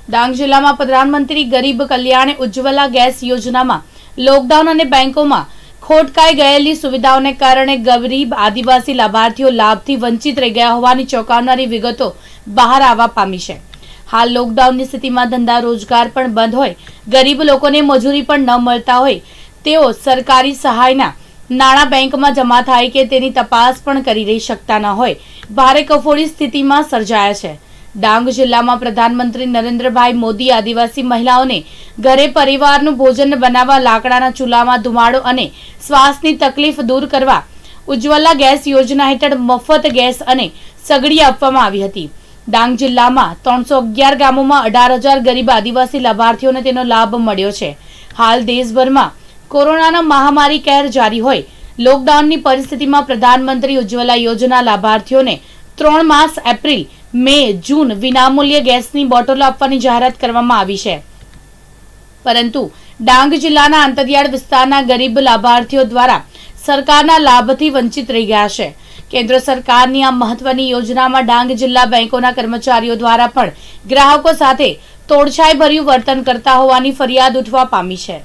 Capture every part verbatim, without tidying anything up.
ડાંગ જિલ્લામાં પ્રધાનમંત્રી ગરીબ કલ્યાણ ઉજ્જવલા ગેસ યોજનામાં લોકડાઉન અને બેંકોમાં ખોટકાઈ ગયેલી સુવિધાઓને કારણે ગરીબ આદિવાસી લાભાર્થીઓ લાભથી વંચિત રહી ગયા હોવાની ચોંકાવનારી વિગતો બહાર આવવા પામી છે। હાલ લોકડાઉનની સ્થિતિમાં ધંધા રોજગાર પણ બંધ હોય, ગરીબ લોકોને મજૂરી પણ ન મળતા હોય, તેઓ સરકારી સહાયના નાણાં બેંકમાં જમા થાય કે તેની તપાસ પણ કરી રહી શકતા ન હોય ભારે કફોડી સ્થિતિમાં સર્જાયા છે। ડાંગ જિલ્લામાં પ્રધાનમંત્રી નરેન્દ્રભાઈ મોદી આદિવાસી મહિલાઓને ઘરે પરિવારનું ભોજન બનાવવા લાકડાના ચૂલામાં ધુમાડો અને શ્વાસની તકલીફ દૂર કરવા ઉજ્જવલા ગેસ યોજના હેઠળ મફત ગેસ અને સગડી આપવામાં આવી હતી। ડાંગ જિલ્લામાં ત્રણસો અગિયાર ગામોમાં અઢાર હજાર ગરીબ આદિવાસી લાભાર્થીઓને તેનો લાભ મળ્યો છે। હાલ દેશભરમાં કોરોનાના મહામારી કહેર જારી હોય, લોકડાઉનની પરિસ્થિતિમાં પ્રધાનમંત્રી ઉજ્જવલા યોજના લાભાર્થીઓને ત્રણ માસ એપ્રિલ, મે, જૂન વિનામૂલ્યે ગેસની બોટલો આપવાની જાહેરાત કરવામાં આવી છે, પરંતુ ડાંગ જિલ્લાના અંતરિયાળ વિસ્તારના ગરીબ લાભાર્થીઓ દ્વારા સરકારના લાભથી વંચિત રહી ગયા છે। કેન્દ્ર સરકારની આ મહત્વની યોજનામાં ડાંગ જિલ્લા બેંકોના કર્મચારીઓ દ્વારા પણ ગ્રાહકો સાથે તોડછાઈ ભર્યું વર્તન કરતા હોવાની ફરિયાદ ઉઠવા પામી છે।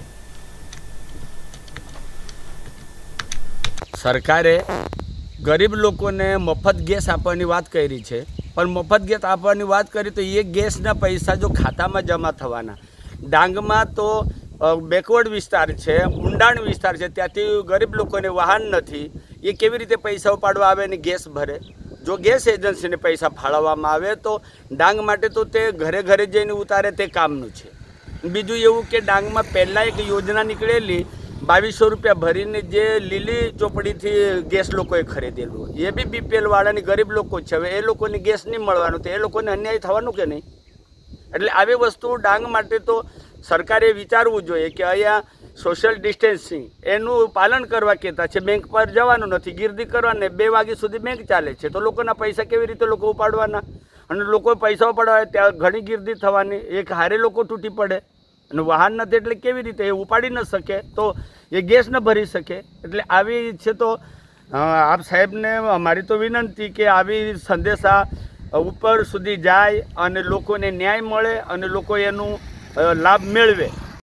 सरकारे गरीब लोगों ने मफत गैस आपવાની વાત કરી છે, પણ મફત ગેસ આપવાની વાત કરી તો એ ગેસના પૈસા જો ખાતામાં જમા થવાના, ડાંગમાં તો બેકવર્ડ વિસ્તાર છે, ઊંડાણ વિસ્તાર છે, ત્યાંથી ગરીબ લોકોને વાહન નથી, એ કેવી રીતે પૈસા ઉપાડવા આવે અને ગેસ ભરે? જો ગેસ એજન્સીને પૈસા ફાળવવામાં આવે તો ડાંગ માટે તો તે ઘરે ઘરે જઈને ઉતારે તે કામનું છે। બીજું એવું કે ડાંગમાં પહેલાં એક યોજના નીકળેલી બાવીસો રૂપિયા ભરીને જે લીલી ચોપડીથી ગેસ લોકોએ ખરીદેલું, એ બી બીપીએલ વાળાની ગરીબ લોકો છે। હવે એ લોકોને ગેસ નહીં મળવાનું તો એ લોકોને અન્યાય થવાનું કે નહીં? એટલે આવી વસ્તુ ડાંગ માટે તો સરકારે વિચારવું જોઈએ કે અહીંયા સોશિયલ ડિસ્ટન્સિંગ એનું પાલન કરવા કહેતા છે, બેંક પર જવાનું નથી, ગીરદી કરવાને બે વાગ્યા સુધી બેંક ચાલે છે, તો લોકોના પૈસા કેવી રીતે લોકો ઉપાડવાના? અને લોકો પૈસા ઉપાડવા ત્યાં ઘણી ગીરદી થવાની, એક હારે લોકો તૂટી પડે અને વાહન નથી એટલે કેવી રીતે એ ઉપાડી ન શકે, તો એ ગેસ ન ભરી શકે। એટલે આવી છે તો આપ સાહેબને અમારી તો વિનંતી કે આવી સંદેશા ઉપર સુધી જાય અને લોકોને ન્યાય મળે અને લોકો એનું લાભ મેળવે।